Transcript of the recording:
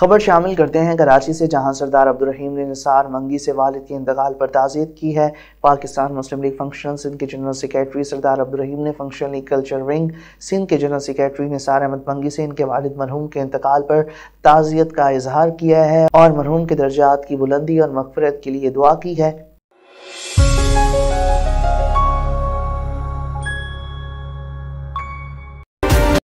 खबर शामिल करते हैं कराची से, जहां सरदार अब्दुल रहीम ने निसार मंगी से वालिद के इंतकाल पर ताज़ियत की है। पाकिस्तान मुस्लिम लीग फंक्शन सिंध के जनरल सेक्रेटरी सरदार अब्दुल रहीम ने फंक्शन लीग कल्चर विंग सिंध के जनरल सेक्रेटरी निसार अहमद मंगी से इनके वालिद मरहूम के इंतकाल पर ताज़ियत का इजहार किया है और मरहूम के दर्जात की बुलंदी और मग़फ़िरत के लिए दुआ की है।